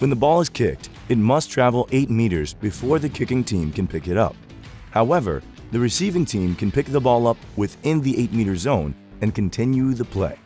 When the ball is kicked, it must travel 8 meters before the kicking team can pick it up. However, the receiving team can pick the ball up within the 8-meter zone and continue the play.